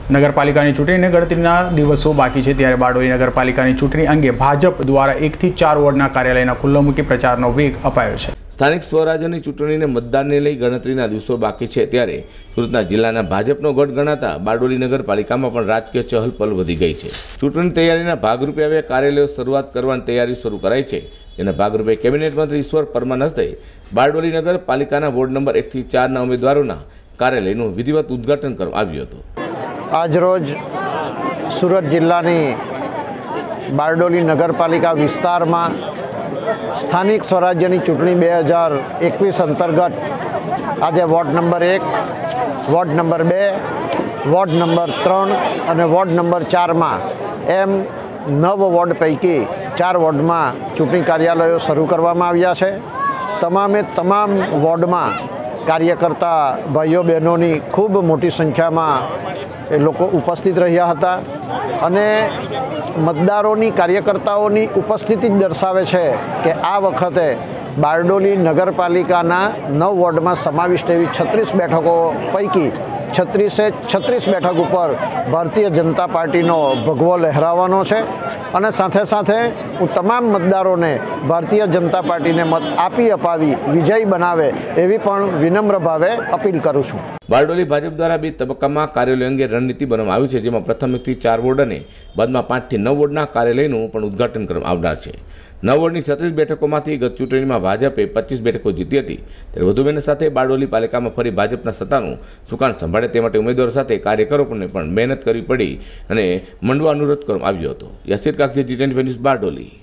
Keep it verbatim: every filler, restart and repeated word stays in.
નગરપાલિકાની ચૂંટણીને ગણતરીના દિવસો બાકી છે ત્યારે બારડોલી નગરપાલિકાની ચૂંટણી અંગે ભાજપ દ્વારા એકથી ચાર વોર્ડના કાર્યાલયના ખુલ્લો મૂકી પ્રચારનો વેગ અપાયો છે। સ્થાનિક સ્વરાજ્યની ચૂંટણીને મતદાનને લઈ ગણતરીના દિવસો બાકી છે ત્યારે સુરતના જિલ્લાના ભાજપનો ગઢ ગણાતા બારડોલી નગરપાલિકામાં પણ રાજકીય ચહલપહલ વધી ગઈ છે। ચૂંટણી તૈયારીના ભાગરૂપે હવે કાર્યાલયો શરૂઆત કરવાની તૈયારી શરૂ કરાઈ છે। જેના ભાગરૂપે કેબિનેટ મંત્રી ઈશ્વર પરમાર હસ્તે બારડોલી નગરપાલિકાના વોર્ડ નંબર એકથી ચારના ઉમેદવારોના કાર્યાલયનું વિધિવત ઉદ્ઘાટન કરવામાં આવ્યું હતું। આજરોજ સુરત જિલ્લાની બારડોલી નગરપાલિકા વિસ્તારમાં સ્થાનિક સ્વરાજ્યની ચૂંટણી બે હજાર એકવીસ અંતર્ગત આજે વોર્ડ નંબર એક, વોર્ડ નંબર બે, વોર્ડ નંબર ત્રણ અને વોર્ડ નંબર ચારમાં એમ નવ વોર્ડ પૈકી ચાર વોર્ડમાં ચૂંટણી કાર્યાલયો શરૂ કરવામાં આવ્યા છે। તમામે તમામ વોર્ડમાં કાર્યકર્તા ભાઈઓ બહેનોની ખૂબ મોટી સંખ્યામાં એ લોકો ઉપસ્થિત રહ્યા હતા અને મતદારોની કાર્યકર્તાઓની ઉપસ્થિતિ જ દર્શાવે છે કે આ વખતે બારડોલી નગરપાલિકાના નવ વોર્ડમાં સમાવિષ્ટ એવી છત્રીસ બેઠકો પૈકી છત્રીસે છત્રીસ બેઠક ઉપર ભારતીય જનતા પાર્ટીનો ભગવો લહેરાવાનો છે અને સાથે સાથે હું તમામ મતદારોને ભારતીય જનતા પાર્ટીને મત આપી અપાવી વિજયી બનાવે એવી પણ વિનમ્ર ભાવે અપીલ કરું છું। બારડોલી ભાજપ દ્વારા બે તબક્કામાં કાર્યાલય અંગે રણનીતિ બનાવવામાં આવી છે, જેમાં પ્રથમ એકથી ચાર વોર્ડ અને બાદમાં પાંચથી નવ વોર્ડના કાર્યાલયનું પણ ઉદ્ઘાટન કરવામાં આવનાર છે। નવ વોર્ડની છત્રીસ બેઠકોમાંથી ગત ચૂંટણીમાં ભાજપે પચીસ બેઠકો જીતી હતી ત્યારે વધુ સાથે બારડોલી પાલિકામાં ફરી ભાજપના સત્તાનું સુકાન સંભાળે તે માટે ઉમેદવારો સાથે કાર્યકરોને પણ મહેનત કરવી પડી અને મંડવા અનુરોધ કરવામાં આવ્યો હતો। Yasir Kakji, G twenty news, Bardoli.